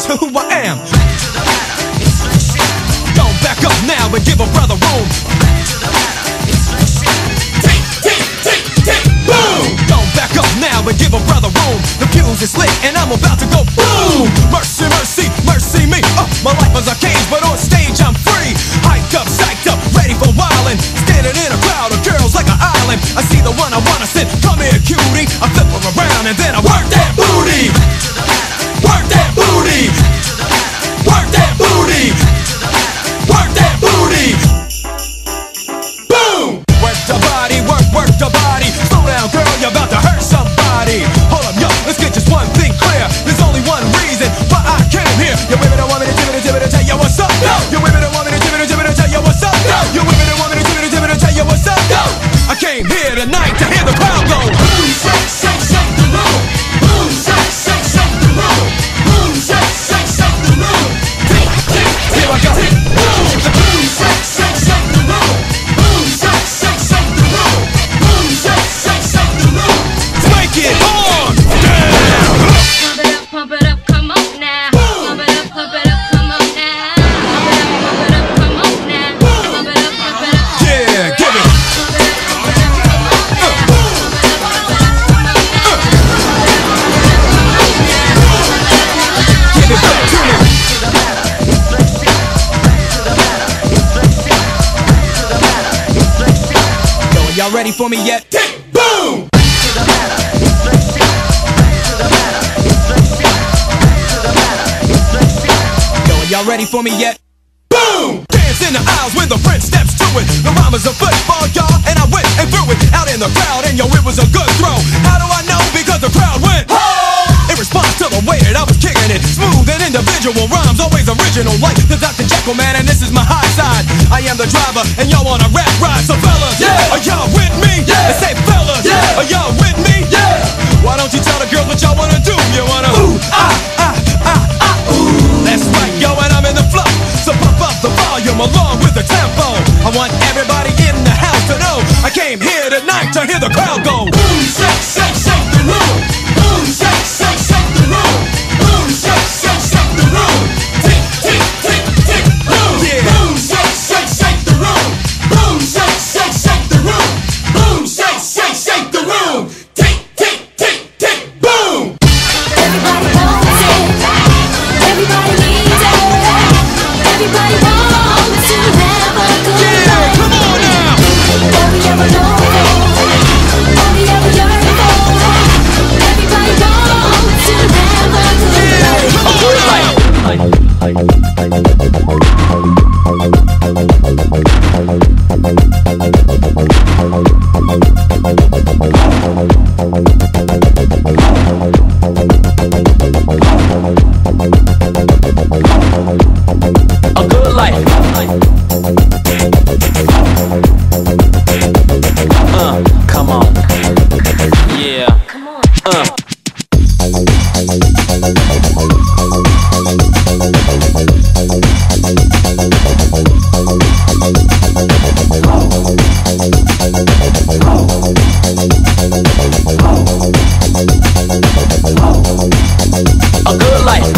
to who I am. Don't back up now and give a brother room. Boom! Don't back up now and give a brother room. The fuse is lit and I'm about to go boom. Mercy, mercy, mercy me. My life is a cage, but on stage I'm free. Hyped up, psyched up, ready for wildin'. Standing in a crowd of girls like an island. I see the one I wanna sit. Come here, cutie. I flip her around and then I work that booty. Work that booty. Work that booty. Work that booty. Boom! Work the body, work the body. Slow down, girl, you're about to hurt somebody. Hold up, yo, let's get just one thing clear. There's only one reason why I came here. You women don't want me to tell you what's up. No. You women don't want me to tell you what's up. No. You women don't want me to tell you what's up. No. I came here tonight to hear the crowd go. Boom, shake, shake, shake the room. Boom, shake, shake, shake the room. Boom, shake, shake, shake the room. Here I go. Boom, boom, shake, shake, shake the room. Boom, shake, shake, shake the room. Boom, shake, shake, shake the room. Make it on down. Pump it up, come on now. Pump it up, come on now. Pump it up, come on now. Pump it up. Yeah, give it. Give it back to me. Yo, are y'all ready for me yet? Boom! Yo, are y'all ready for me yet? Boom! Dance in the aisles when the Prince steps to it. The rhyme is a football, y'all, and I went and threw it out in the crowd, and yo, it was a good throw. How do I know? Because the crowd went in response to the way that I was kicking it. Smooth and individual rhymes, always original, like the Dr. Jekyll man, and this is my high side. I am the driver, and y'all on a rap ride. So fellas, yeah, are y'all with me? Yeah. And say fellas, yeah, are y'all with me? Yeah. Why don't you tell the girls what y'all wanna do? You wanna ooh, ooh. That's right, yo, and I'm in the flow. So pump up the volume along with the tempo. I want everybody in the house to know I came here tonight to hear the crowd go. Boom, shake, shake, shake the room. Boom, shake, shake, shake the room. Boom, shake, shake, shake the room. Tick, tick, tick, tick, boom. Yeah. Boom, shake, shake, shake the room. Boom, shake, shake, shake the room. Boom, shake, shake, shake the room. Tick, tick, tick, tick, boom. Everybody wants it. Everybody needs it. Everybody wants to have a good life. Come on now. All we ever know for, all we ever yearn for. Everybody wants to have a good life. A good life. A good life. Come on. Yeah. Come on. A good life.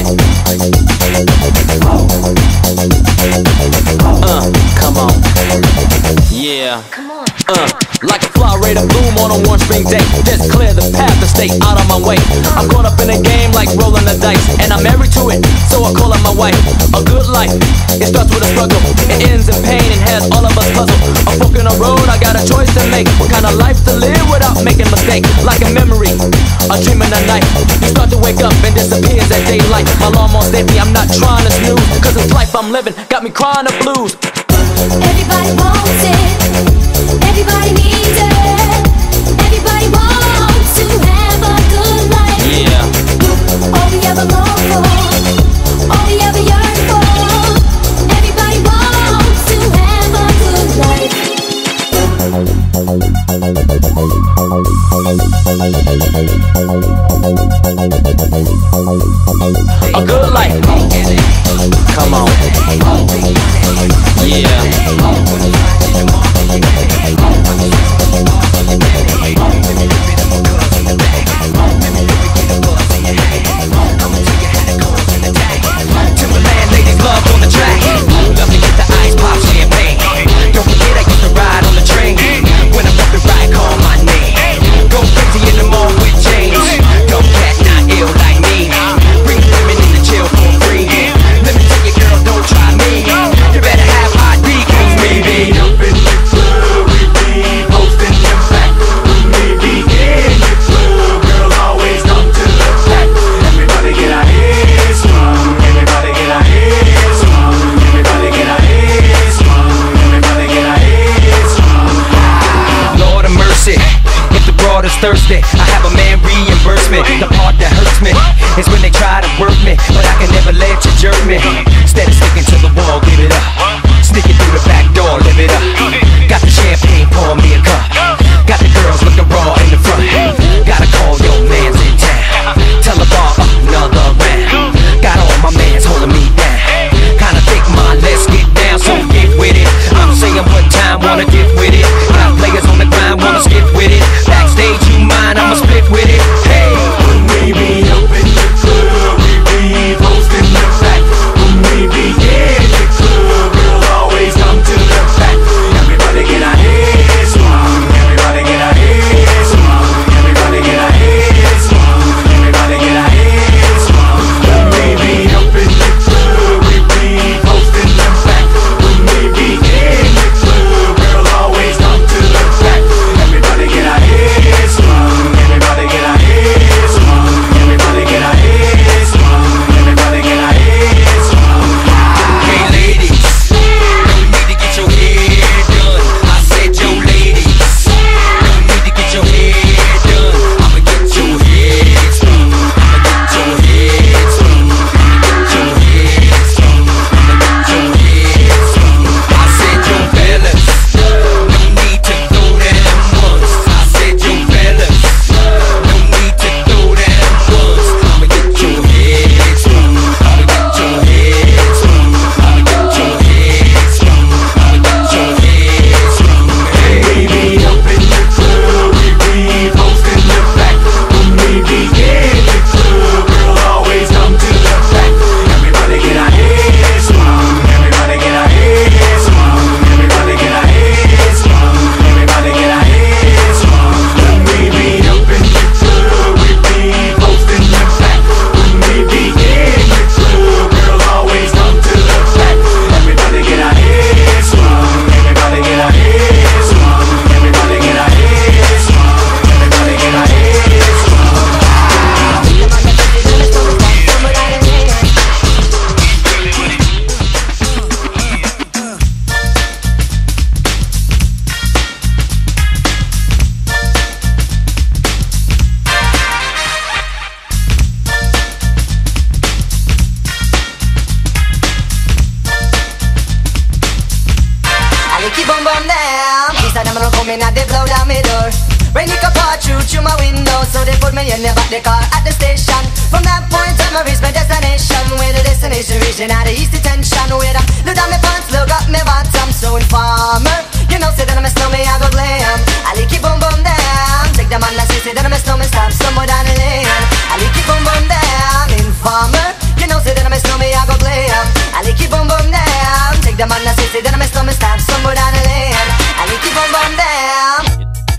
Come on. Yeah. Come on. Like a flower ready to bloom on a warm spring day. Just clear the path to stay out of my way. I'm caught up in a game like rolling the dice, and I'm married to it, so I call her my wife. A good life, it starts with a struggle. It ends in pain and has all of us puzzled. A fork in the road, I got a choice to make. What kind of life to live without making mistakes? Like a memory, a dream in the night. You start to wake up and disappears at daylight. My alarm won't save me, I'm not trying to snooze, cause this life I'm living got me crying the blues. Everybody wants it. Everybody needs it. Everybody wants to have a good life. Yeah. All we ever long for, all we ever yearn for. Everybody wants to have a good life. A good life. Come on. Yeah. thirsty, I have a man reimburse me. The part that hurts me is when they try to work me, but I can never let you jerk me. Instead of sticking to the wall, give it up. Sneak it through the back door, live it up. Got the champagne, pour me a cup. Got the girls looking raw in the front. Gotta call your mans in town. Tell the bar another round. Got all my mans holding me down. Kinda think mine, let's get down, so get with it. I'm saying one time, wanna get with it. Got players on the grind, wanna skip with it. Backstage, you mine, I'ma split with it. Hey, when we be up in the club, we be posting the back. When we be in the club, we'll always come to the back. Everybody get our heads swung. Everybody get our heads swung. Everybody get our heads swung. Everybody get our heads swung. When we be up in the club, we be posting the back. When we be in the club, we'll always come to the back. Everybody get our heads swung. Everybody get our heads swung. Everybody get our heads swung. Everybody get our heads swung. hey ladies, no need to get your hair done. I said yo ladies, no need to get your hair done. I'ma get your head swung. I'ma get your head swung. I'ma get your head swung. I'ma get your head swung. I said yo fellas, no need to throw them ones. I said yo fellas, no need to throw them ones. I'ma get your head swung. I'ma get your head swung. I'ma get your head swung. I'ma get your head swung. Hey. We be up in the club, we be posting the back. When we be in the club, we'll always come to the back. Everybody get our heads swung. Everybody get our heads swung. Everybody get our heads swung. Everybody get our heads swung. When we be up in the club, we be posting the back. When we be in the club, we'll always come to the back. Everybody get our heads swung. Everybody get our heads swung. Everybody get our heads swung. Everybody get our heads swung. I like keep on down. These are them gonna come in and they blow down my door. Rain it come pour through my window, so they put me in the back the car at the station. From that point on, I reach my destination. Where the destination region at the east detention. Where I look down my pants, look up my bottom. So informer, you know, say that I'm a snowman, I go glam. I like keep on down. Take them on, I say that I'm a snowman, stop somewhere down the lane. I like keep on down. Informer, you know, say that I'm a snowman, I go glam. I like keep on down. Take them on, I say that I'm a snowman, stop somewhere down the lane. I like keep on down.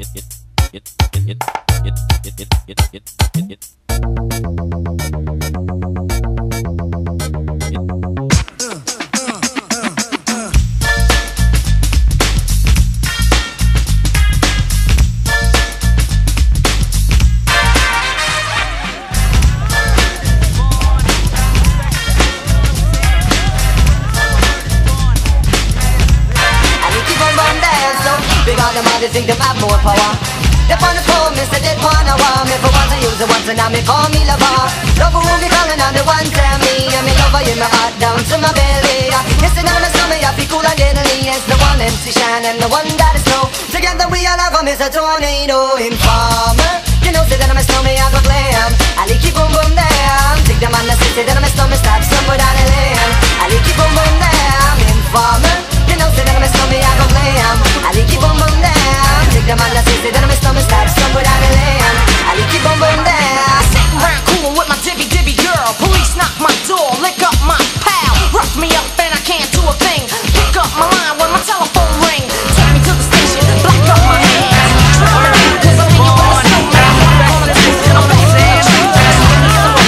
They think them have more power. They on the phone, me say they wanna want me. For once I use it once and now me call me lover. Lover won't be calling on the one tell me. I'm in lover in my heart down to my belly. Yes, and I'm a stomach, I feel cool and deadly. Yes, the one MC Shine and the one that is snow. Together we all have a Mr. Tornado. Informer, you know, say that I'm a snowman, I go glam. I like keep boom boom down. Take them on the city, that I'm a snowman, stop somewhere down the lane. I like keep boom boom down. Informer, you know, say that I'm a snowman, I go glam. I like keep boom boom down. Take them on the city, that I'm a snowman, stop somewhere down the lane. I like keep boom boom down. Sitting round coolin' with my dibby dibby girl. Police knock my door, lick up my pal. Rough me up and I can't do a thing. Pick up my line when my telephone ring. Take me to the station, black up my hands. Drive me around 'cause I'm in your snowman. I'm on the streets and I'm back.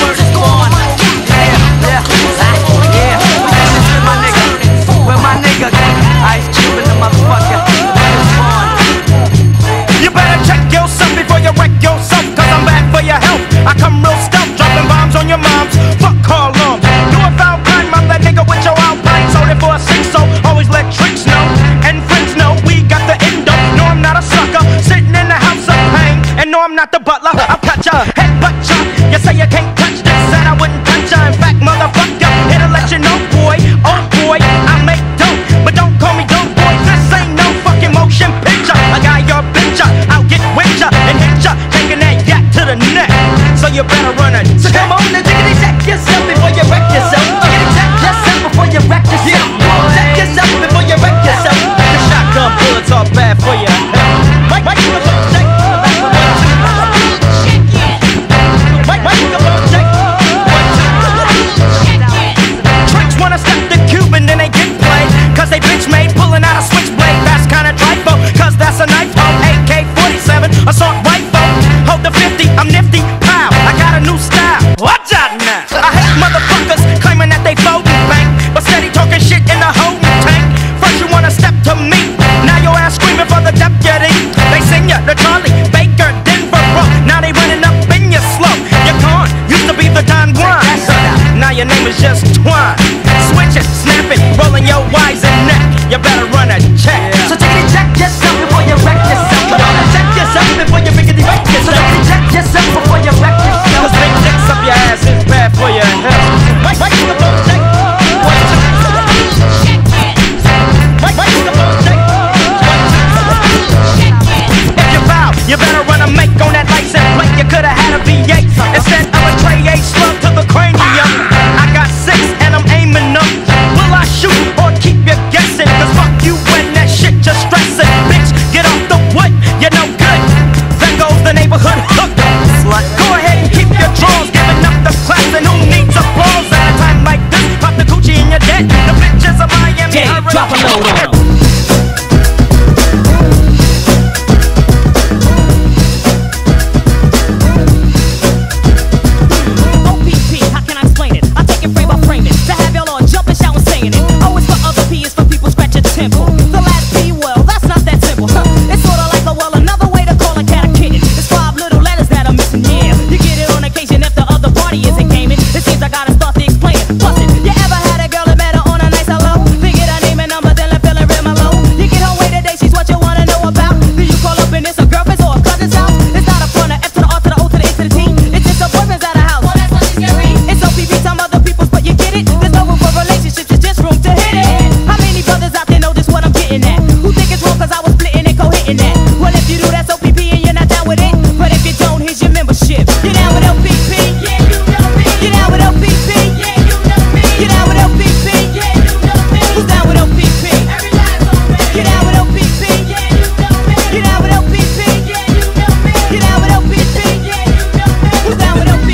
I hate motherfuckers claiming that they voting bank, but steady talking shit in the holding tank. First you wanna step to me, now your ass screaming for the deputy. They sing ya, the Charlie Baker, Denver Rock. Now they running up in your slow. Your con used to be the Don Juan. Now your name is just Twine. Switch it, snap it, rolling your wise and neck. You better run a check. So take it and check yourself before you wreck yourself. You wanna check yourself before you rickety wreck So yourself. take it and check yourself before you wreck yourself. Cause big dicks up your ass is bad for your health. Right to the phone check. Right to the phone check. If you foul, you better run a make on that license plate. You could've had a V8 instead of a tray A slug to the cranium. I got 6 and I'm aiming up. Will I shoot or keep you guessing? Cause fuck you when that shit just stressing. Bitch, get off the wood, you're no good. There goes the neighborhood hook. Go ahead and keep your drawers, giving up the class. And who needs applause at a time like this? Pop the coochie in your debt. The bitches of Miami. Dave, drop a load on 'em. OPP, how can I explain it? I take it frame by frame it. To have y'all all jumping, shouting, saying it. O is for other, P is for people scratching the temple. The last P, well, that's not that simple. It's sorta like a well, another way to call a cat a kitten. It's 5 little letters that are missing, yeah. You get it on occasion if the other party isn't gaming. It seems I gotta start to explain it. Plus it, you ever had a girl that met her on a nice hello? They get her name and number, then let feeling real mellow. You get her way today, she's what you wanna know about. Do you call up and it's a girlfriend's or a cousin's house? It's not a front, a F to the R to the O to the A to the T. It's just a boyfriend's at a house. Well, that's what she's scary. It's OPP, some other people's, but you get it. There's no room for relationships, it's just room to hit it. How many brothers out there know just what I'm getting at? Who think it's wrong cause I was splitting and co-hitting that? Well, if you do, that's OPP and you're not down with it. But if you don't, here's your membership. Get down with OPP. Yeah, you know me. Get down with OPP. Yeah, you know me. Get down with OPP. Yeah, you know me. Who's down with OPP? Every last one. Get down with OPP. Yeah, you know me. Get down with OPP. Yeah, you know me. Get down with OPP. Yeah, you know me. Who's down with OPP?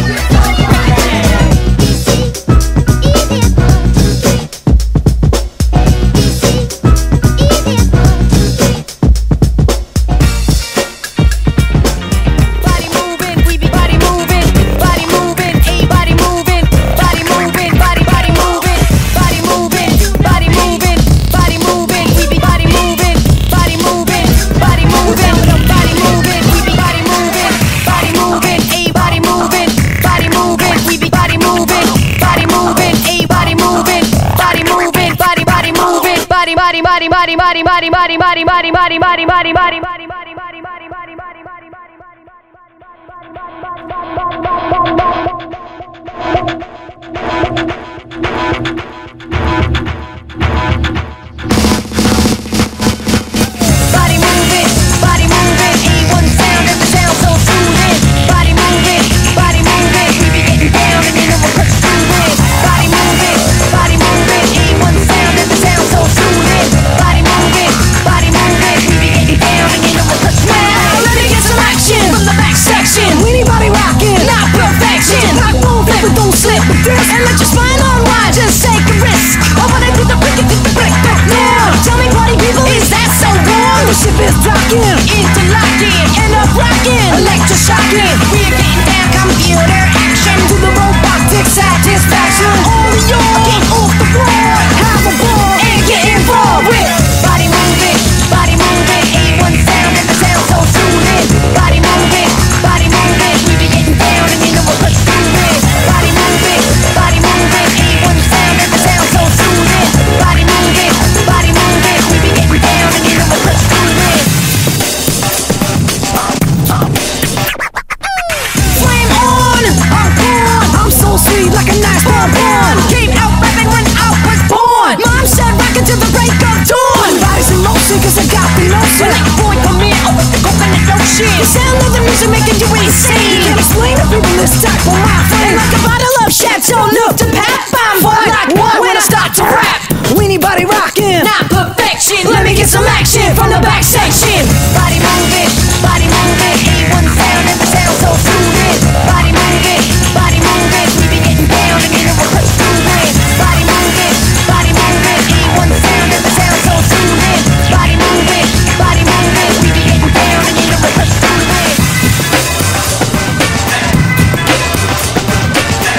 Body moving, we be body moving, body moving, a body moving, body moving, body moving, body moving, body moving, body moving, we be body moving, body moving, body moving, body moving, we be body moving, body moving, a body moving, body moving, we be body moving, body moving, a body moving, body moving, body moving, body body body body body body body body body body body body body body. Body moving, A1 sound in the sound so soothing. Body moving, we be getting down and you know what touch doing. Body moving, A1 sound in the sound so soothing. Body moving, we be getting down and you know what touch doing. Well, let me get some action from the back section. Anybody rocking, not perfection. Not moving, but don't slip with this. And let your spine unwind, just take a risk. I wanna do the break, do the break back now. Tell me, party people, is that so wrong? The ship is docking, interlocking, and up rocking, electroshocking. We're getting down, computer action to the robotic satisfaction. All yours, get off the floor, have a ball, and get involved with body moving, A1 sound and the sound so soothing. Body moving, we be getting down and you know what touch doing. Body moving, A1 sound and the sound so soothing. Body moving, we be getting down and you know what touch doing. Flame on, I'm born. I'm so sweet like a nice bonbon. Came out rapping when I was born. Mom said rockin' till the break of dawn. Body's in motion 'cause I got the notion. Like a boy come in, oh with the coconut ocean. The sound of the music making you insane. Can't explain the people this type of my friend. And like a bottle of Chateau Neuf to pap. I'm born like one when I start to rap. Anybody rockin', not perfection. Let me get some action from the back section. Body moving, A1 sound and the sound so soothing. Body moving, we be getting down and you know what touch doing. Body moving, A1 sound and the sound so soothing. Body moving, we be getting down and you know what touch doing.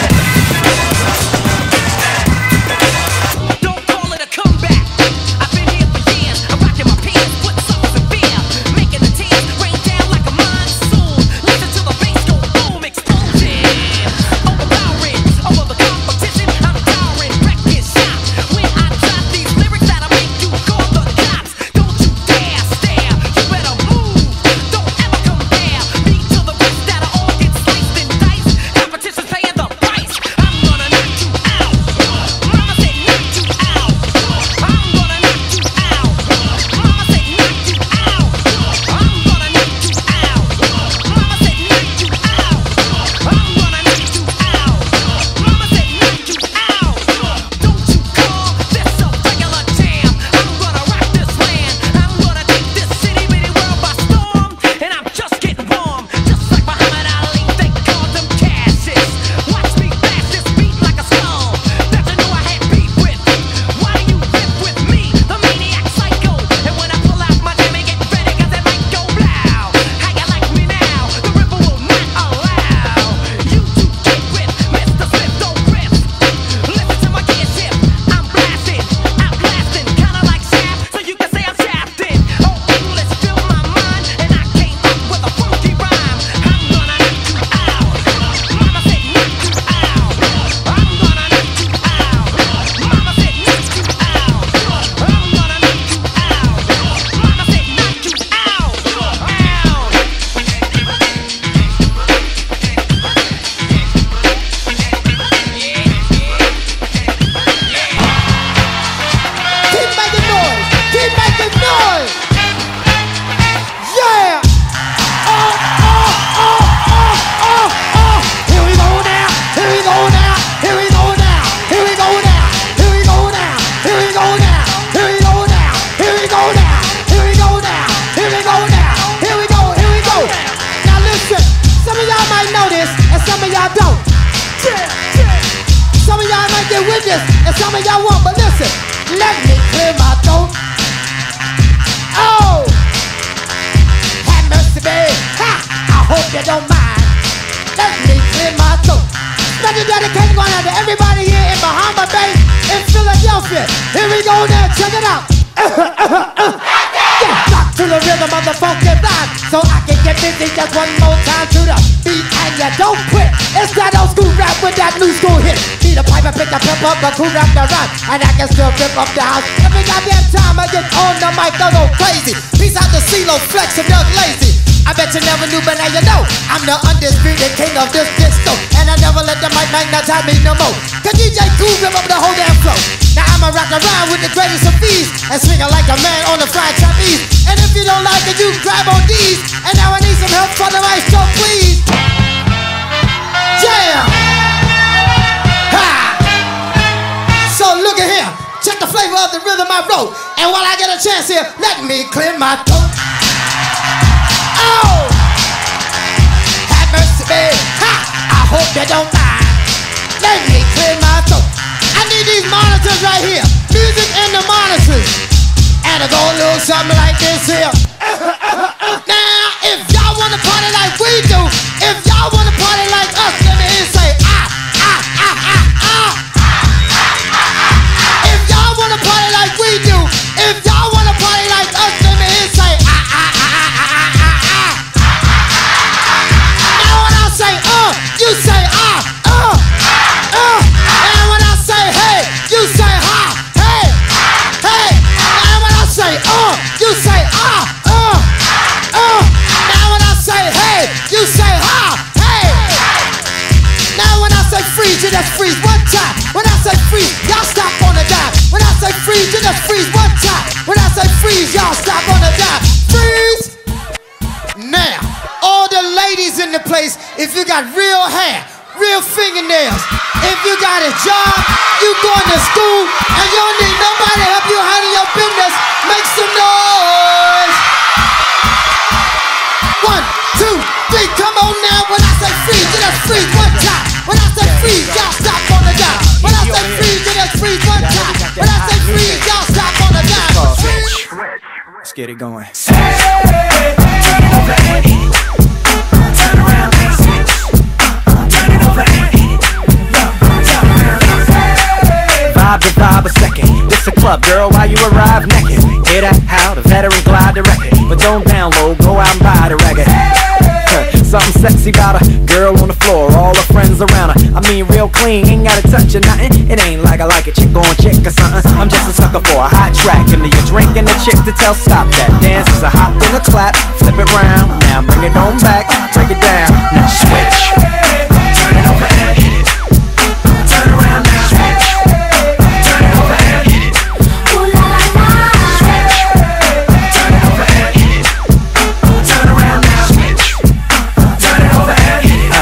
some of y'all want, but listen. Let me clear my throat. Oh, have mercy, babe. Ha! I hope you don't mind. Let me clear my throat. Special dedication going out to everybody here in Bahama Bay, in Philadelphia. Here we go now, check it out. Yeah, rock to the rhythm of the funky vibe, so I can get busy just one more time to the beat, and you don't quit. It's that old school rap with that new school hit. Need a pipe and pick a pep up, a cool rap the rhyme, and I can still rip up the house. Every goddamn time I get on the mic, I go crazy. Peace out to CeeLo, Flex, and Doug Lazy. I bet you never knew, but now you know I'm the undisputed king of this disco, and I never let the mic magnetize me no more. Cause DJ Cool rip up the whole damn flow. Now I'ma rock around with the greatest of ease, and swing it like a man on the fried Chinese. And if you don't like it, you grab on these. And now I need some help for the right, so please. Jam! Ha! So look at here, check the flavor of the rhythm I wrote. And while I get a chance here, let me clear my throat. Oh! Have mercy, babe. Ha! I hope you don't mind. Let me clear my throat. I need these monitors right here. Music in the monitors. And I go a little something like this here. Now, if y'all wanna party like we do, if y'all wanna party like us, let me hear say ah, ah, ah, ah, ah. If y'all wanna party like we do, if y'all wanna party like us, let me hear say ah, ah, ah, ah, ah, ah, ah. Now when I say you say ah, and when I say hey, you say ha, hey, hey. And when I say you say ah, now when I say hey, you say ha, hey. Now when I say freeze, you just freeze one time. When I say freeze, y'all stop on the dime. When I say freeze, you just freeze one time. When I say freeze, y'all stop on the dime. Freeze. Now, all the ladies in the place, if you got real hair, real fingernails, if you got a job, you going to school, and you don't need nobody to help you handle your business, make some noise. 1, 2, 3, come on now. When I say freeze, you just freeze one time. When I say freeze, y'all stop on the dime. When I say freeze, you just freeze one time. When I say freeze, y'all stop on the dime. Let's get it going. Turn around and switch. Turn it over and hit it. Vibe to vibe a second. This a club, girl, while you arrive naked. Hear that? How the veteran glide the record. But don't download, go out and buy the record. Something sexy about a girl on the floor, all her friends around her. I mean real clean, ain't gotta touch or nothing. It ain't like I like a chick on chick or something. I'm just a sucker for a hot track. Give me a drink and a chick to tell stop that. Dance is a hop and a clap, flip it round. Now bring it on back, break it down. Now switch. Turn it over and hit it. Turn around now. Switch. Turn it over and hit it. Switch. Turn it over and hit it. Turn around now. Switch. Turn it over and hit it.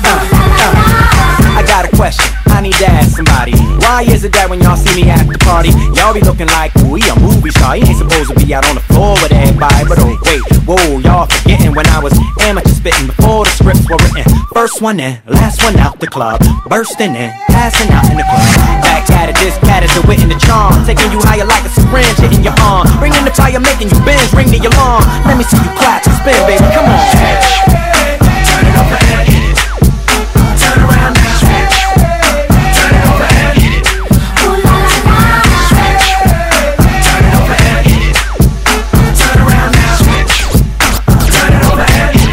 I got a question, I need to ask somebody. Why is it that when y'all see me at the party, y'all be looking like, ooh, he a movie star? He ain't supposed to be out on the floor with everybody. But oh wait, whoa, y'all forgetting when I was amateur spitting before the scripts were written. First one in, last one out the club, bursting in, passing out in the club. Back at it, this cat is the wit and the charm, taking you higher like a syringe hitting your arm, bringing the fire, making you bend, ring the alarm. Let me see you clap and spin, baby, come on. Turn it over and hit it. Turn around now. Switch. Turn it over and hit it. Switch. Turn it over and hit it. Turn around now. Switch. Turn it over and hit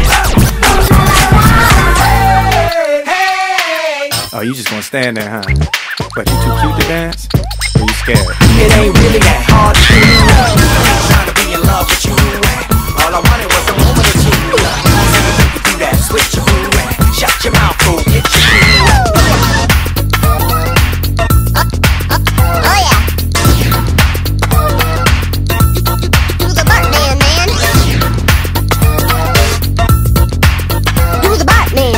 it. Oh, you just gonna stand there, huh? But you too cute to dance? Or you scared? It ain't really that hard to do. Trying to be in love with you. All I wanted was a moment or two. You could do that, switch your mood. Shut your mouth, fool, get your Oh yeah. Do the Bartman, man. Do the Bartman.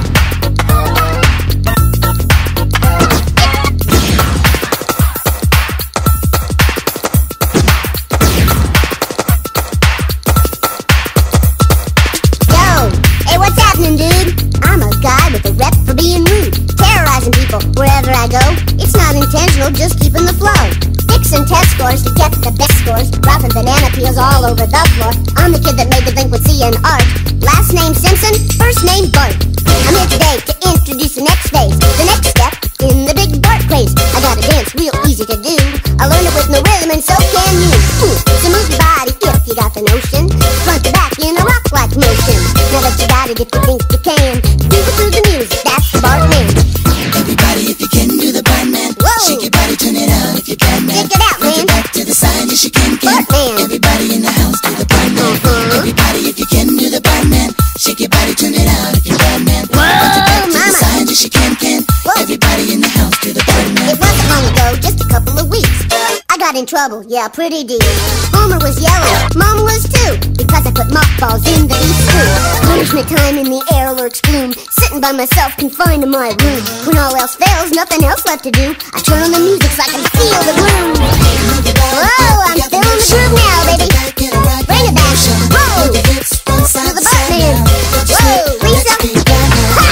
Yo, hey, what's happening, dude? I'm a guy with a rep for being rude, terrorizing people wherever I go. It's not intentional. professional, just keeping the flow. Fixing test scores to get the best scores. Dropping banana peels all over the floor. I'm the kid that made the delinquency in art. Last name Simpson, first name Bart. I'm here today to introduce the next phase. The next step in the big Bart craze. I got a dance real easy to do. I learned it with no rhythm and so can you. So move your body if you got the notion. Front to back in a rock-like motion. Now that you got it, if you think you can, do it through the music, that's the Bartman. Everybody, if you can do the Bartman. Shake your body, turn it out if you can, man. Shake it out, man. Front to back to the side, yes you can. Bartman. Everybody in the house, do the Bartman. Everybody, if you can do the Bartman. Shake your body, turn it out if you can, man. Front to back to the side, yes you can. Everybody in the house, do the Bartman. It wasn't long ago, just a couple of weeks. I got in trouble, yeah, pretty deep. Homer was yelling, Mama was too, because I put mothballs in the beef stew. Punishment time in the air lurks gloom. Sitting by myself, confined to my room. When all else fails, nothing else left to do, I turn on the music so I can feel the groove. Whoa, I'm feeling the groove now, baby. Bring it back. Whoa, to the Bartman. Whoa, Lisa. Ha!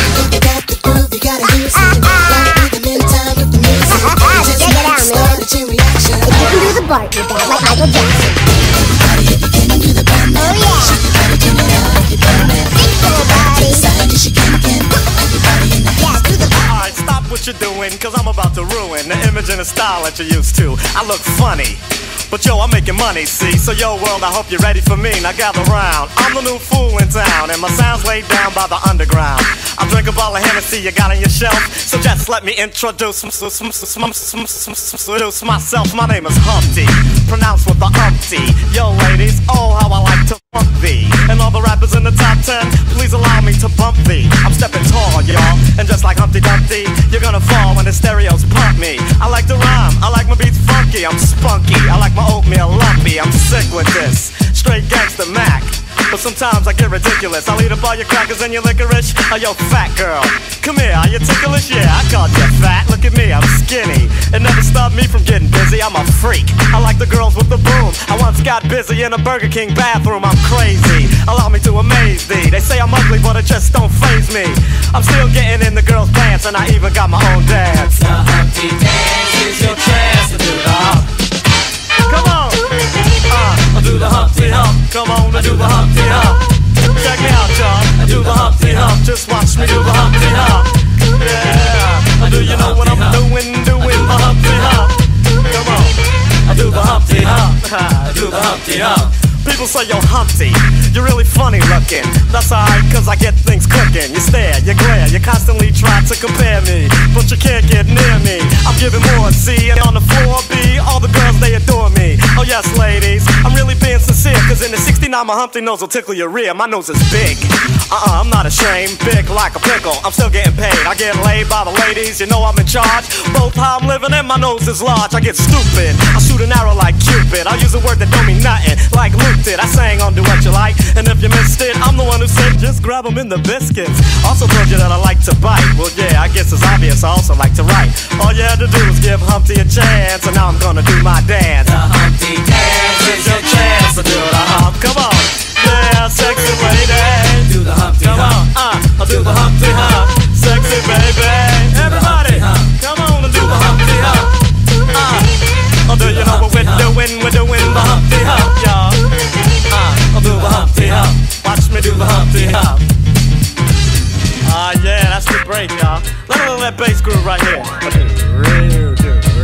Check it out, man. If you can do the Bart, you're bad like Michael Jackson. Oh yeah. Yeah, do the Bart. Alright, stop what you're doing, cause I'm about to ruin the image and the style that you're used to. I look funny, but yo, I'm making money, see? So yo, world, I hope you're ready for me. Now gather round. I'm the new fool in town, and my sound's laid down by the underground. I drink a bottle of Hennessy you got on your shelf, so just let me introduce myself. My name is Humpty, pronounced with the umpty. Yo, ladies, oh, how I like to bump thee. And all the rappers in the top 10, please allow me to bump thee. I'm stepping tall, y'all, and just like Humpty Dumpty, you're gonna fall when the stereos pump me. I like to rhyme, I like my beats funky, I'm spunky, I like my oatmeal lumpy, I'm sick with this, straight gangsta Mac. But sometimes I get ridiculous. I'll eat up all your crackers and your licorice. Oh, yo, fat girl, come here, are you ticklish? Yeah, I called you fat, look at me, I'm skinny. It never stopped me from getting busy, I'm a freak. I like the girls with the boom. I once got busy in a Burger King bathroom, I'm crazy. Allow me to amaze thee. They say I'm ugly, but it just don't faze me. I'm still getting in the girls' pants, and I even got my own dance. The Humpty Dance is your chance to do the hump. Come on! I'll do the Humpty Hump. Come on, I do the Humpty Hump. Check me out, y'all. I do the Humpty Hump. Just watch me do the Humpty Hump. Yeah. Do you know what I'm doing? Doing the Humpty Hump. Come on. I do the Humpty Hump. I do the Humpty Hump. People say, yo, Humpty, you're really funny looking. That's alright, cause I get things cooking. You stare, you glare, you constantly try to compare me, but you can't get near me. I'm giving more, see, and on the floor B, all the girls, they adore me. Oh yes, ladies, I'm really being sincere, cause in the 69, my Humpty nose will tickle your rear. My nose is big, I'm not ashamed, big like a pickle. I'm still getting paid, I get laid by the ladies, you know I'm in charge. Both how I'm living and my nose is large. I get stupid, I shoot an arrow like Cupid. I'll use a word that don't mean nothing, like Luke did. I sang on Do What You Like, and if you missed it, I'm the one who said just grab them in the biscuits. Also told you that I like to bite. Well yeah, I guess it's obvious I also like to write. All you had to do was give Humpty a chance, and now I'm gonna do my dance. The Humpty Dance is your chance to do the hump. Come on, yeah, sexy lady. Do the Humpty Come Hump. on, I'll do the Humpty Hump. Sexy baby, everybody, come on and do the Humpty Hump. Oh, do you know what we're doing? We're doing the Humpty Hump, y'all. I'll do the Humpty Hump. Watch me do the Humpty Hump. Yeah, that's the break, y'all. Let that bass groove right here.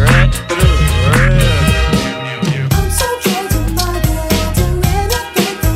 I'm so drawn to my girl, do anything for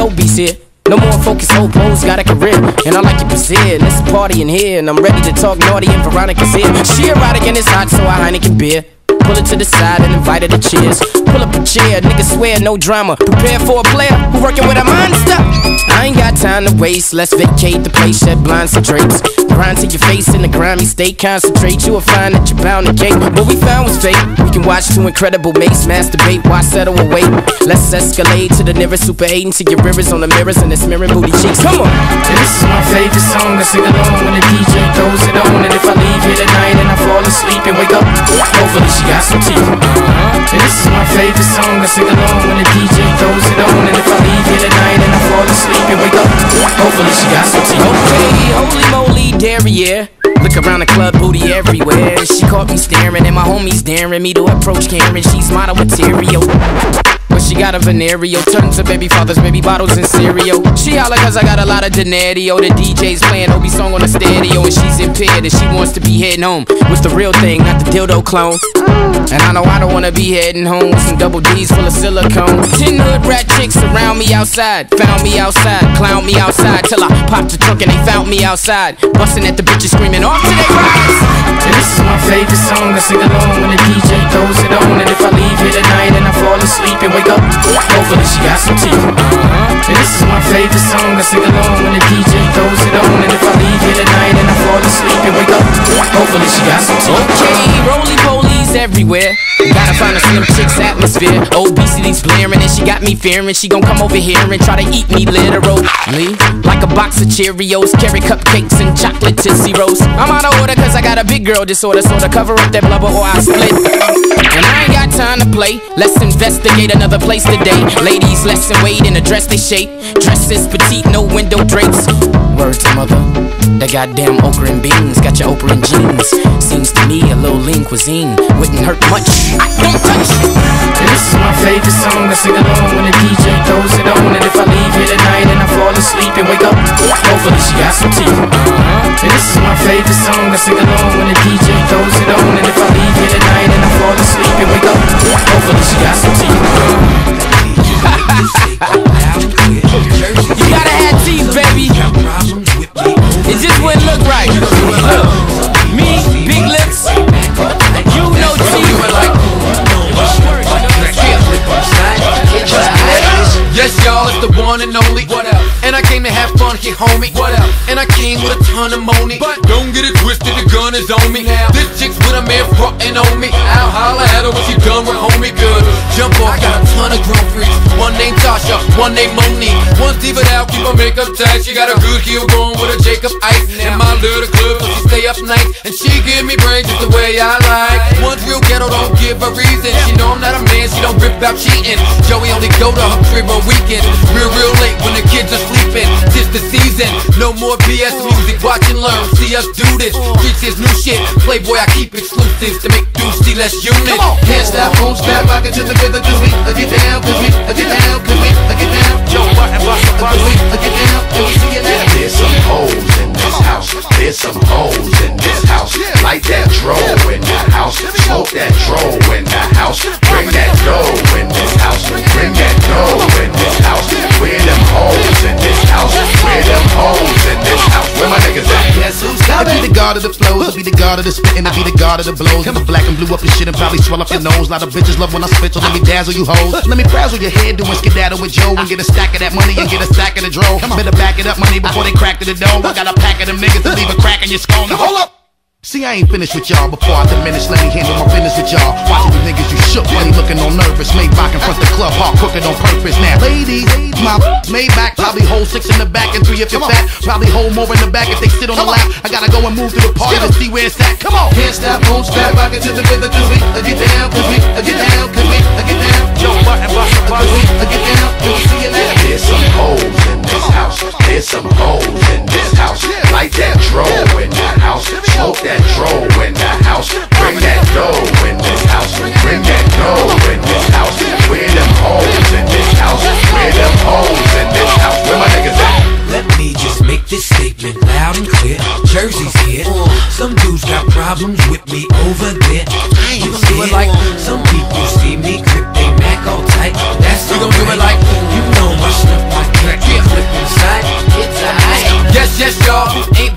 obese here. No more focus, whole pose, got a career. And I like your Brazil, let's party in here. And I'm ready to talk naughty and Veronica's here. She erotic and it's hot, so I Heineken beer. Pull it to the side and invite her to cheers. Pull up a chair, niggas swear, no drama. Prepare for a player who working with a monster. I ain't got time to waste, let's vacate the place, shed blinds and drapes. Grind to your face in the grimy state, concentrate, you will find that you're bound to cake. What we found was fake, we can watch two incredible mates masturbate, why settle a wait? Let's escalate to the nearest Super 8 and see your rivers on the mirrors and it's mirroring booty cheeks, come on! And this is my favorite song, I sing along when the DJ throws it on. And if I leave here tonight and I fall asleep and wake up, hopefully she got some teeth. And this is my favorite song, I sing along when the DJ throws it on. And if I leave here tonight and I fall asleep and wake up, hopefully she got some teeth. Okay, holy moly, derriere. Look around the club, booty everywhere. She caught me staring and my homies daring me to approach Karen. She's model material, but she got a venereal. Turns to baby fathers, baby bottles and cereal. She holla cause I got a lot of denario. The DJ's playing Obi song on the stereo and she's impaired and she wants to be heading home with the real thing, not the dildo clone. And I know I don't wanna be heading home with some double D's full of silicone. 10 hood rat chicks around me outside, found me outside, clown me outside till I popped the trunk and they found me outside, busting at the bitches screaming off to their rise. And this is my favorite song, I sing along when the DJ throws it on. And if I leave here tonight and I fall asleep and wake up, hopefully she got some teeth. And this is my favorite song, I sing along when the DJ throws it on. And if I leave here tonight and I fall asleep and wake up, hopefully she got some teeth. Okay, roly-polies everywhere. Gotta find a slim chick's atmosphere. Obesity's blaring and she got me fearing she gon' come over here and try to eat me literally. Like a box of Cheerios, carry cupcakes and chocolate Tootsie Rolls. I'm out of order cause I got a big girl disorder, so to cover up that blubber or I split. And I ain't got time to play, let's investigate another place today. Ladies, let's wait in a dress they shape. Dresses petite, no window drapes. Word to mother, that goddamn okra and beans got your Oprah in jeans. Seems to me a little lean cuisine wouldn't hurt much. I don't touch. And this is my favorite song, I sing along when the DJ throws it on. And if I leave here tonight and I fall asleep and wake up, hopefully she got some teeth. And this is my favorite song, I sing along when the DJ throws it on. And if I leave here tonight and I fall asleep and wake up, hopefully she got some teeth. You gotta have teeth, baby. It just wouldn't look right. Look, me, big lips, you no teeth. Yes, y'all, it's the one and only. What up? And I came to have fun here, homie. What up? And I came with a ton of money. But don't get it twisted, the gun is on me. Now, this chick's with a man frontin' on me. I'll holla at her when she done with homie good. Jump off, got a ton of grown freaks. One named Tasha, one named Monique. One's diva out, keep her makeup tight. She got a good heel going with a Jacob Ice. In my little club, so she stay up night. And she give me brains just the way I like. One's real ghetto, don't give a reason. She know I'm not a man, she don't rip out cheating. Joey only go to her crib on weekends. Real late when the kids are sleeping. This the season, no more BS music. Watch and learn, see us do this. Streets is new shit. Playboy, I keep exclusives to make dudes see less unit. Can't stop, won't stop, rock it to the rhythm. Cause we get down, cause we get down, cause we get down. Yo, what and what, cause we get down, and we see it now. There's some hoes in this house. There's some hoes in this house. Light that dro in the house. Smoke that dro in the house. Bring that dough in this house. Bring that dough in this house. Where them hoes in this house? Where them hoes in this house? Where my niggas at? Guess who's coming? I be the god of the flows, I be the god of the spitting, I be the god of the blows. I'm black and blue up your shit and probably swell up your nose. A lot of bitches love when I spit, so let me dazzle you hoes. Let me frazzle your head, doing skedaddle with Joe and get a stack of that money and get a stack of the dro. Better back it up, money, before they crack to the dough. I got a pack of them niggas to leave a crack in your skull. Now hold up. See, I ain't finished with y'all. Before I diminish, let me handle my business with y'all. Watching you niggas, you shook, funny looking all nervous. Maybach in front the club, hard cooking on purpose. Now, ladies, my Maybach probably hold 6 in the back and 3 if you're fat. Probably hold more in the back if they sit on the lap. I gotta go and move to the party to see where it's at. Come on. Can't stop, won't stop, rock it to the rhythm. Cause we get down, cause we get down, cause we get down. Yo, what and what, cause we get down, and we see it now. There's some hoes in this house. There's some hoes in this house. Light that dro in the house. Smoke that dro in the house. Bring that dough in this house. Bring that dough in this house. Where them hoes in this house? Where them hoes in this house? Where my niggas at? Let me just make this statement loud and clear. Jersey's here. Some dudes got problems with me over there. I ain't scared. Like some people see me grip they Mac all tight. That's we gon' do it like you know my stuff like crack.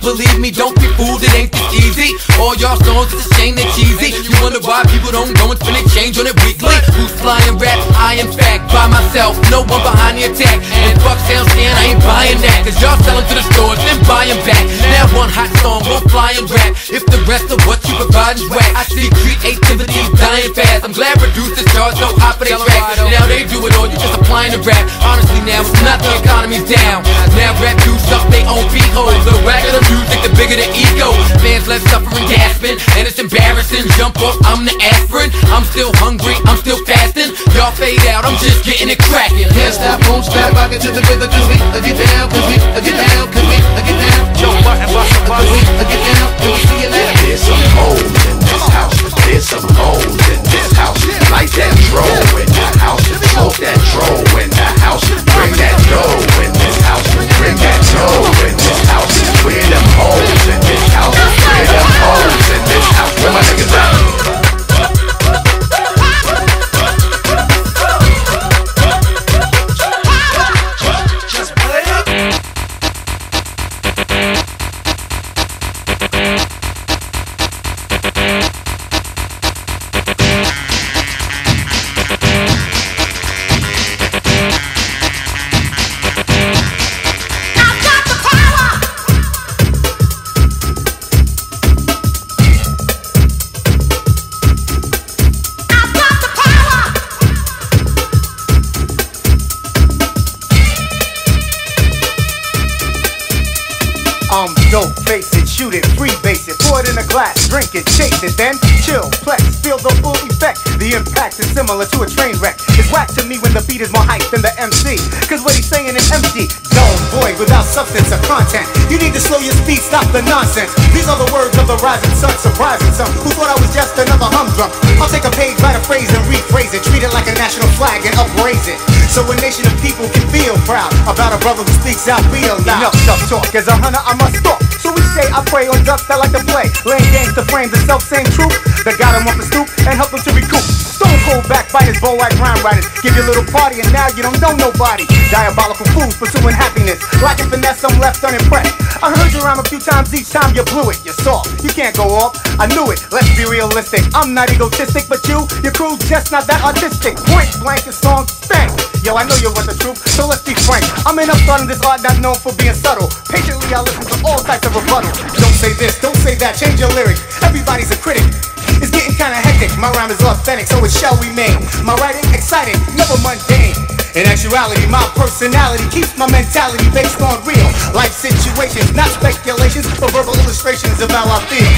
believe me, don't be fooled, it ain't this easy. All y'all songs, it's a shame they're cheesy. You wonder why people don't go and spend a change on it weekly. Who's flying rap? I in fact, by myself, no one behind the attack. And fuck sound stand, I ain't buying that. Cause y'all selling to the stores, then buying back. Now one hot song won't fly and rap. If the rest of what you provide is whack, I see creativity is dying fast. I'm glad producers charge so high for their tracks. Now they do it all, you just applying the rap. Honestly now, it's not the economy's down. Now rap dudes suck they own beat-holes. The wagger the music, the bigger the ego. Fans left suffering, gasping, and it's embarrassing. Jump off, I'm the aspirin. I'm still hungry, I'm still fasting. Y'all fade out, I'm just getting it cracking. Can't stop, won't stop, rock it to the rhythm. Cause we get down, cause we get down, cause we get down. Joe Button, cause we get down, and we see it now. There's some hoes in this house. There's some hoes in this house. Light that dro in the house. Smoke that dro in the house. Bring that dough in this house. Bring that dough in this house. Where them hoes in this house? Where them hoes in this house? Where my niggas at? Dope, face it, shoot it, freebase it, pour it in a glass, drink it, chase it, then chill, flex, feel the full effect. The impact is similar to a train wreck. It's whack to me when the beat is more hype than the MC. Cause what he's saying is empty, dull, void, without substance or content. You need to slow your speed, stop the nonsense. These are the words of the rising sun, surprising some who thought I was just another humdrum. I'll take a page, write a phrase and rephrase it, treat it like a national flag and upraise it. So a nation of people can feel proud about a brother who speaks out real loud. Enough stuff talk, as a hunter I must stalk. So each day I pray on ducks that like to play, laying games to frame the self-same truth that got him off the stoop and help him to recoup. Stone cold backbiters, bull-white rhyme writers, give you a little party and now you don't know nobody. Diabolical fools pursuing happiness, lacking finesse, I'm left unimpressed. I heard you rhyme a few times, each time you blew it. You're soft, you can't go off, I knew it, let's be realistic. I'm not egotistic, but your crew just not that artistic. Point blank, the song stank. Yo, I know you want the truth, so let's be frank. I'm in upstarting this art not known for being subtle. Patiently I listen to all types of rebuttals. Don't say this, don't say that, change your lyrics. Everybody's a critic. It's getting kinda hectic, my rhyme is authentic, so it shall remain. My writing exciting, never mundane. In actuality, my personality keeps my mentality based on real life situations, not speculations, but verbal illustrations of how I feel.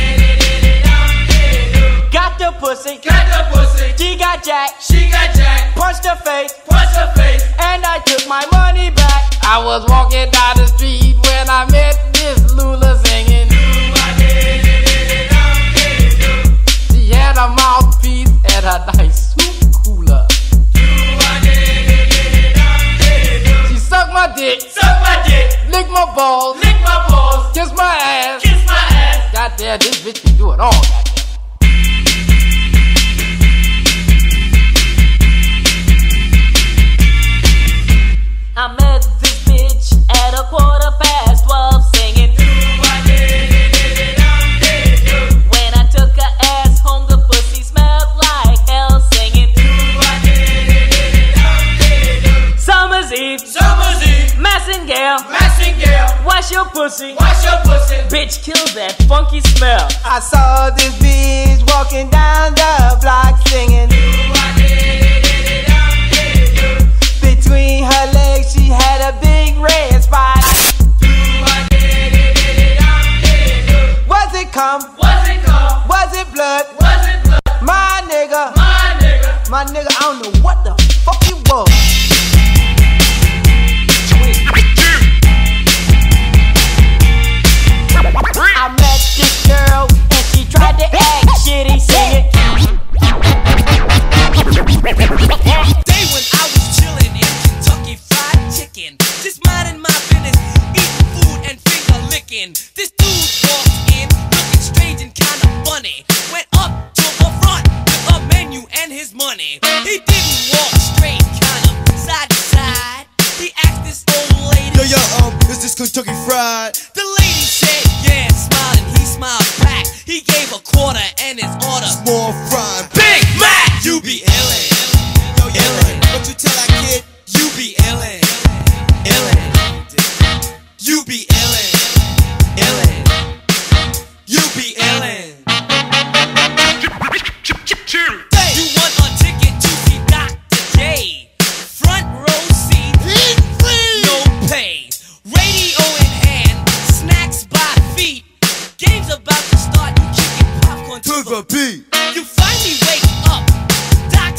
pussy. Got the pussy. She got jack. She got jack. punched her face, and I took my money back. I was walking down the street when I met Miss Lula singing. She had a mouthpiece and a nice soup cooler. She sucked my dick, licked my balls, kiss my ass. Goddamn, this bitch be doing all that. I met this bitch at 12:15 singing. When I took her ass home, the pussy smelled like hell singing. Summer's Eve, Massingale, wash your pussy, bitch kill that funky smell. I saw this bitch walking down the block singing. Between her legs she had a big red spot. Was it cum? Was it blood? My nigga, I don't know what the fuck it was. I met this girl and she tried to act shitty singing. Day when I was chillin' in Kentucky Fried Chicken, just minding my business, eating food and finger licking. This dude walked in, looking strange and kinda funny. Went up to the front with a menu and his money. He didn't walk straight, kind of side to side. He asked this old lady, Yo, is this Kentucky Fried? The lady said, yeah, smiling, he smiled back. He gave a quarter and his order, Small fry. Big Mac. You be illin', Yo, illin'. What you tell that kid? you be illin', you be illin', you be illin'. You want a ticket to see Dr. J? Front row seat, no pay. Radio in hand, snacks by feet. Game's about to start, you kicking popcorn to the beat. You finally wake up, Dr.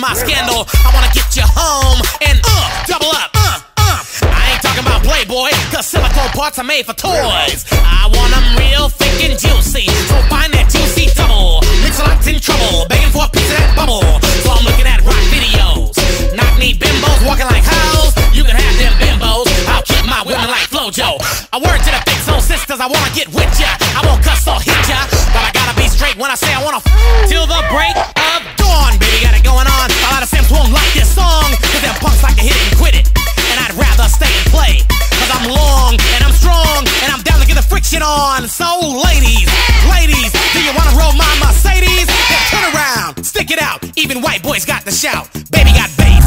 my scandal. I wanna get you home and double up. I ain't talking about Playboy, cause silicone parts are made for toys. I want them real thick and juicy, so find that juicy double. Mix-a-lot's in trouble, begging for a piece of that bubble. So I'm looking at rock videos. Knock-knee bimbos walking like hoes. You can have them bimbos, I'll keep my women like Flojo. A word to the big soul sisters, I wanna get with ya. I won't cuss or hit ya, but I gotta be straight when I say I wanna till the break of dawn. Baby, got it going on. A lot of simps won't like this song, cause them punks like to hit it and quit it. And I'd rather stay and play, cause I'm long and I'm strong and I'm down to get the friction on. So ladies, do you wanna roll my Mercedes? Then turn around, stick it out. Even white boys got the shout. Baby got bass.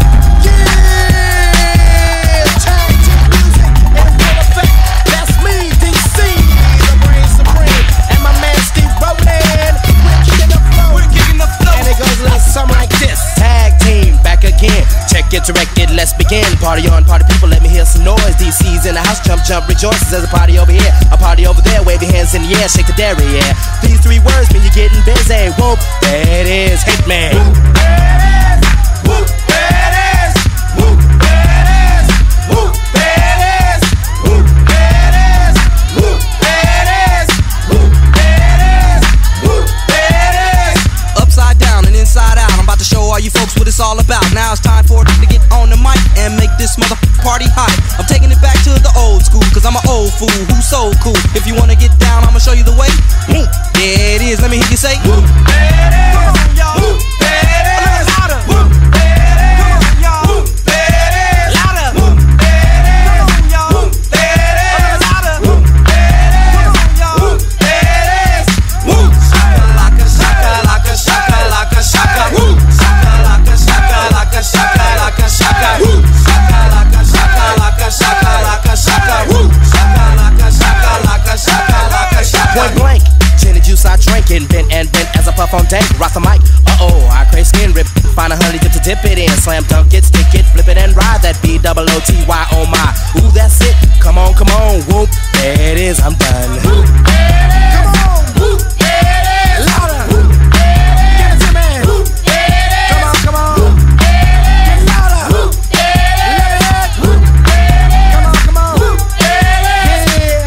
That's me, DC, the brain supreme, and my man Steve Rowland. We're kicking the flow, and it goes a little something like this. Tag team, back again. Check it, direct it, let's begin. Party on, party people, let me hear some noise. DC's in the house, jump, jump, rejoices. There's a party over here, a party over there. Wave your hands in the air, shake the dairy, yeah. These three words mean you're getting busy. Whoop, there it is, Hitman. Whoop, there it is. Whoop, there it is. Whoop, there it is. Whoop, there it is. Whoop, there it is. Whoop, there it is. Whoop, there it is. Whoop, there it is. Upside down and inside out, I'm about to show all you folks what it's all about. Now it's time for it to get on the mic and make this mother party hot. I'm taking it back to the old school, cause I'm an old fool who's so cool. If you wanna get down, I'ma show you the way. There it is, let me hear you say whoop, there it is. Whoop, there it is. Louder. Whoop, there it is. Whoop, there it is. Louder. Whoop, there it is. Whoop, there it is. Louder. Whoop, there it is. Whoop, there it is. Whoop, shaka, shaka, shaka, shaka, shaka. Whoop, shaka, shaka, shaka, shaka. Whoop, shaka, shaka, shaka, shaka. Whoop, shaka, shaka, shaka. Point blank, gin and juice I drink and bent as I puff on dank. Rock the mic, I crave skin rip. Find a honey dip to dip it in. Slam dunk it, stick it, flip it and ride that B-O-O-T-Y, oh my. Ooh, that's it, come on, whoop, there it is, I'm done. Whoop, there it is, come on, whoop, there it is, louder, whoop, there it is, give it to me, whoop, there it is, come on, whoop, there it is, get louder, whoop, there it is, whoop, there it is, come on, whoop, there it is,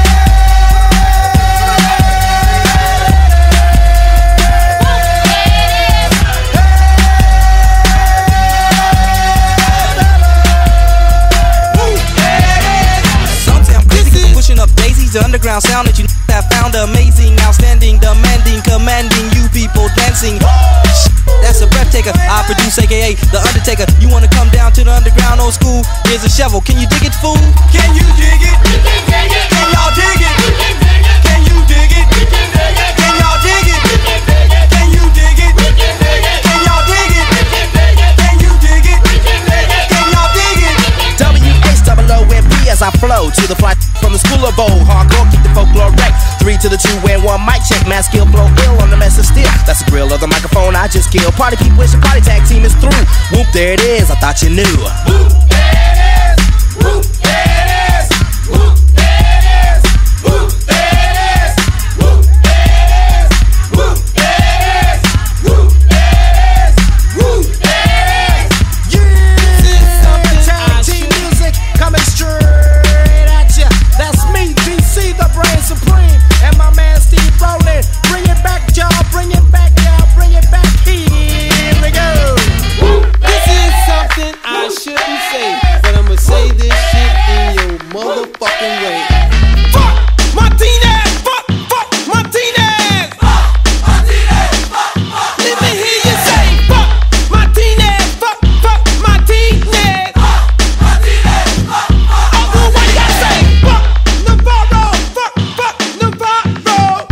the underground sound that you have found amazing, outstanding, demanding, commanding you people dancing. That's a breath taker. I produce, aka The Undertaker. You wanna come down to the underground old school? Here's a shovel. Can you dig it, fool? Can you dig it? Can y'all dig it? Can you dig it? Can y'all dig it? Can you dig it? Can y'all dig it? Can you dig it? Can y'all dig it? W-H-O-O-M-P as I flow to the fly from the school of old. Hardcore, keep the folklore wreck. 3 to the 2 and 1 mic check. Mass skill, blow ill on the mess of steel. That's the grill of the microphone I just killed. Party people, wish the party tag team is through. Whoop, there it is, I thought you knew. Whoop, there it is. Whoop, there it is. Whoop, there it is. Whoop, there it is. Whoop, there it is. Whoop, there it is. Whoop, there it is. Whoop, there it is. Yeah, this is something tag team music coming straight at ya. That's me, DC, the brain supreme, and my man Steve Rowland. Bring it back, y'all. Bring it back, y'all. Bring it back. Here we go. This is something I shouldn't say, but I'ma say this shit in your motherfucking way. Fuck Martinez! Fuck Martinez! Fuck Martinez! Let me hear you say fuck Martinez! Fuck Martinez! Fuck Martinez! Other one you say fuck Navarro! Fuck Navarro!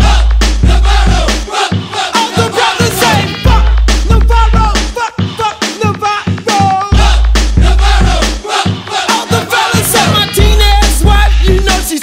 Other brother say fuck Navarro! Fuck Navarro! Other fella say Martinez, what? You know she's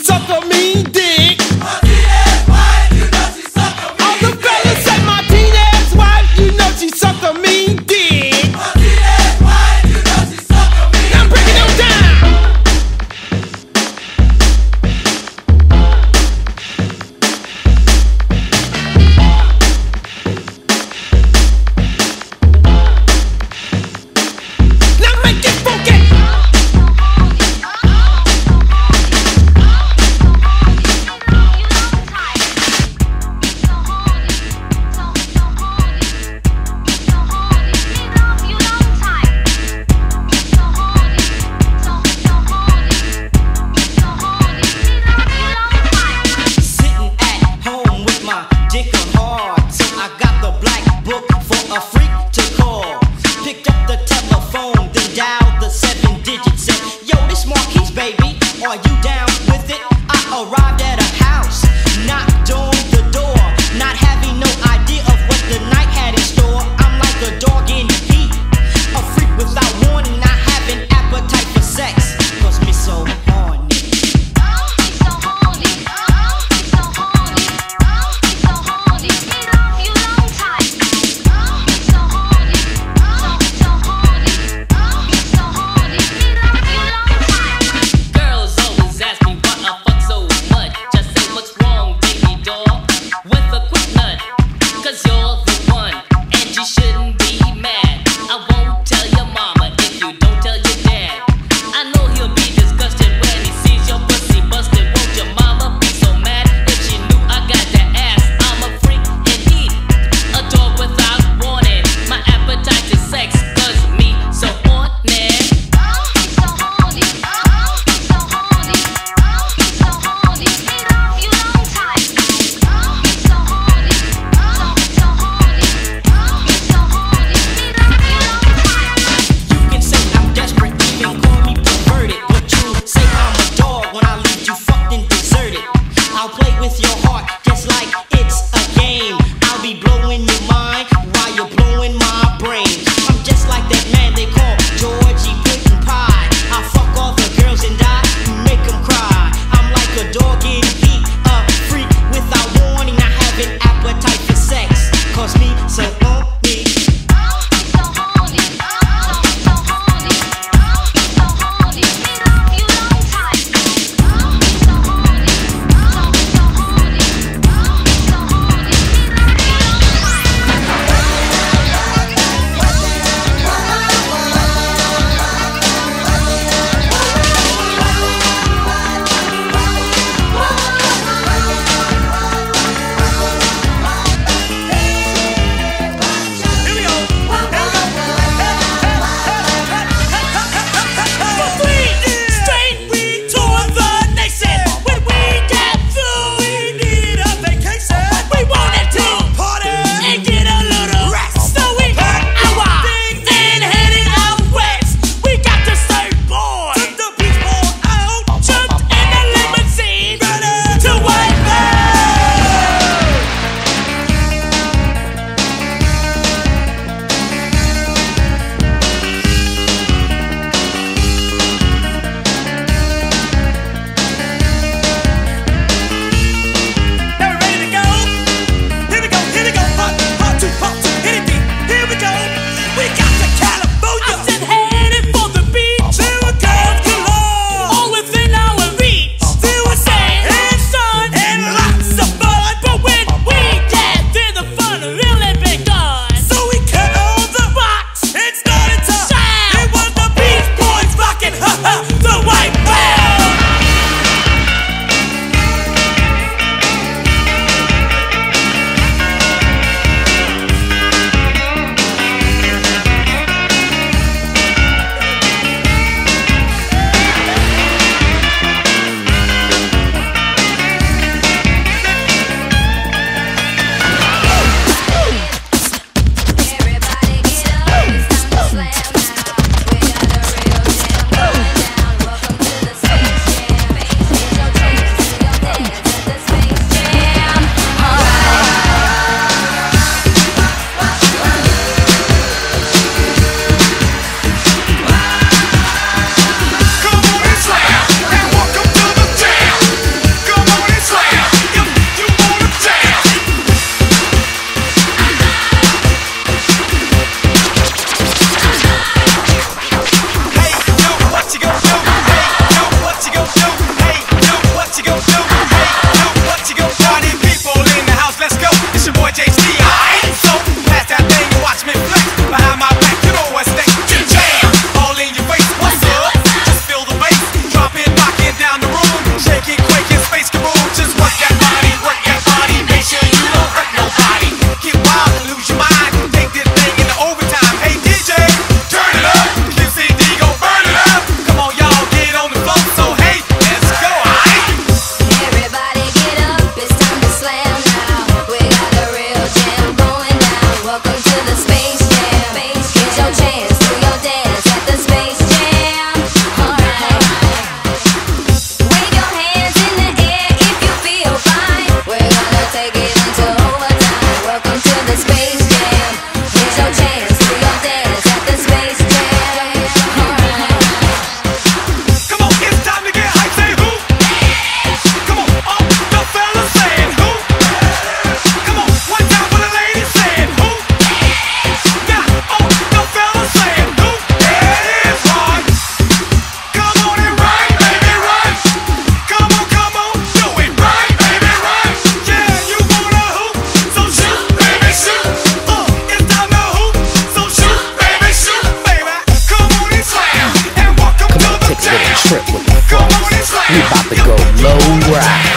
baby, are you down with it? I arrived at a house, knocked on the door, not having no idea of what the night had in store. I'm like a dog in heat, a freak without warning. I have an appetite for sex, cause me so horny. Girls always ask me why I fuck so much. Just say what's wrong, baby doll. We about to go low ride.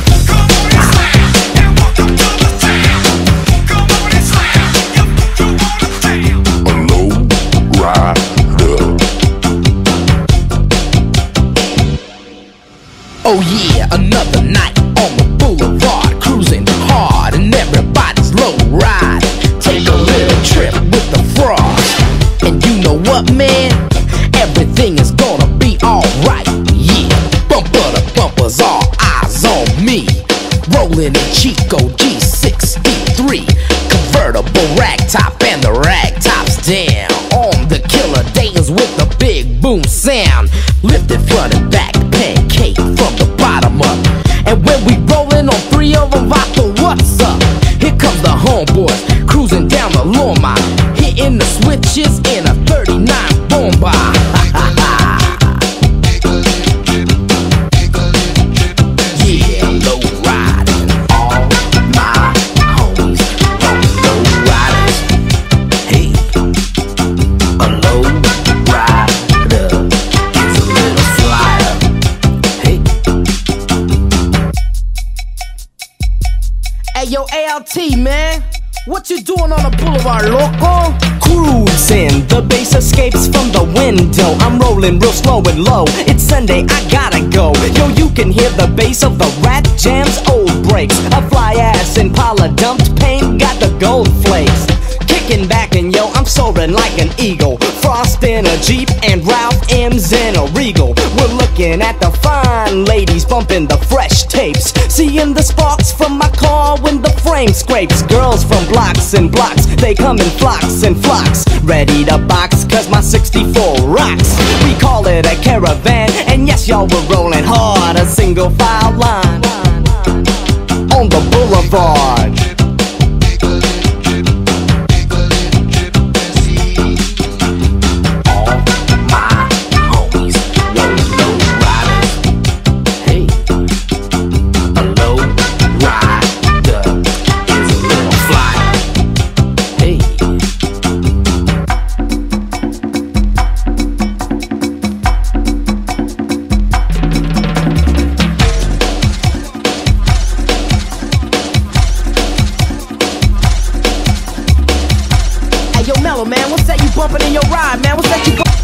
Oh yeah, another night on the boulevard, cruising hard and everybody's low ride. Take a little trip with the frost, and you know what, man? Everything is gonna be alright. Yeah, bumper to bumpers, all eyes on me. Rolling in Chico G63, convertible rag top and the rag top's down. On the killer days with the big boom sound, lifted front and back, pancake from the bottom up. And when we rollin' on three of them, vodka, what's up? Here comes the homeboys, cruising down the Loma, hitting the switches in a 39 bomba. Yeah, low riding, all my homies rolling low riders. Hey, a low rider is a little flyer. Hey. Hey yo, ALT, man, what you doing on the boulevard, loco? Cruising, the bass escapes from the window. I'm rolling real slow and low. It's Sunday, I gotta go. Yo, you can hear the bass of the Rat Jam's old breaks. A fly ass Impala dumped paint, got the gold flakes. Kicking back and yo, I'm soaring like an eagle. Frost in a Jeep and Ralph M's in a Regal. We're looking at the fine ladies bumping the fresh tapes, seeing the sparks from my car when the frame scrapes. Girls from blocks and blocks, they come in flocks and flocks, ready to box cause my 64 rocks. We call it a caravan, and yes y'all, we're rolling hard, a single file line on the boulevard. Man, what's that you bumping in your ride, man? What's that you bumping?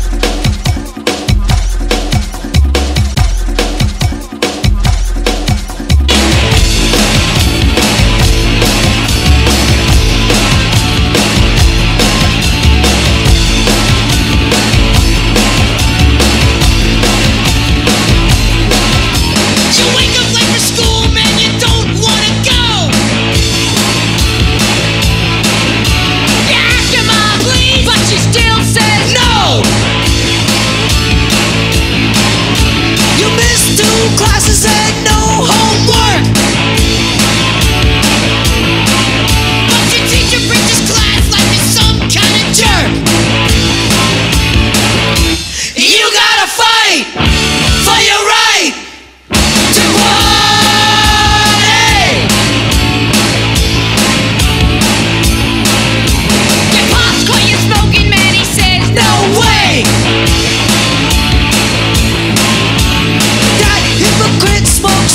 Classes and no homework, but your teacher preaches class like you're some kind of jerk. You gotta fight for your right to party. Your pop's quit you smoking, man, he says no way. Hypocrite smokes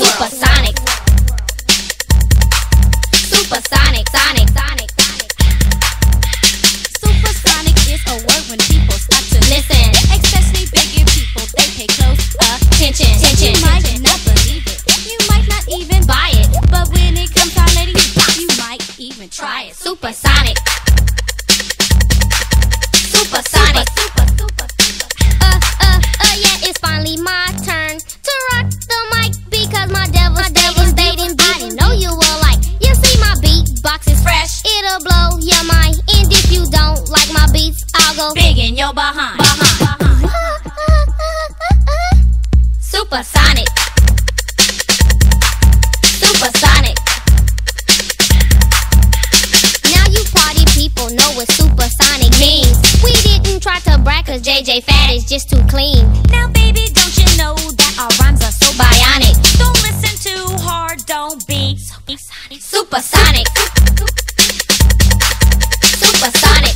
Supersonic. Supersonic, sonic, sonic, sonic. Supersonic is a word when people start to listen, especially bigger people. They pay close attention. You might not believe it, you might not even buy it, but when it comes to letting you pop, you might even try it. Supersonic. Supersonic. Yeah, it's finally my turn to rock the mic because my devastating beat. I know you will like. You see my beatbox is fresh. It'll blow your mind, and if you don't like my beats, I'll go big in your behind. Supersonic. Supersonic. Now you party people know what supersonic means. We didn't try to brag cause JJ Fad is just too clean. Now baby, don't you know that our rhymes are so bionic? Don't listen too hard, don't be supersonic. Supersonic.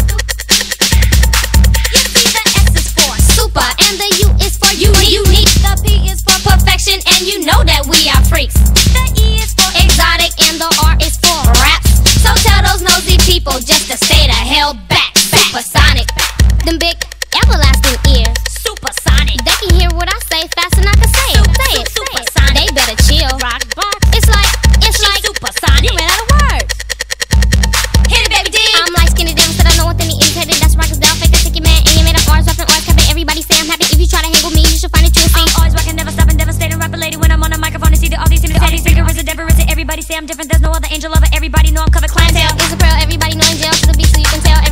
You see the S is for super and the U is for unique. The P is for perfection and you know that we are freaks. The E is for exotic and the R is for raps. So tell those nosy people just to stay the hell back. Supersonic. Them big everlasting ears. Supersonic. They can hear what I say fast and I can say it. Say it. Supersonic. They better chill. Rock box. It's like supersonic. You ran out of words. Hit it, baby D. I'm like skinny down, said I know what they need irritated. That's rockers down, fake a sticky man, and you made up R's, rapping R's, capping. Everybody say I'm happy. If you try to hang with me, you should find it juicy. I'm always rocking, never stopping, devastating, rapper lady. When I'm on a microphone, to see all these imitating. Figure is a Deborah, is it? Everybody say I'm different. There's no other angel of it. Everybody know I'm covered clientele. It's a pearl. Everybody know in jail. To the beat, so you can tell.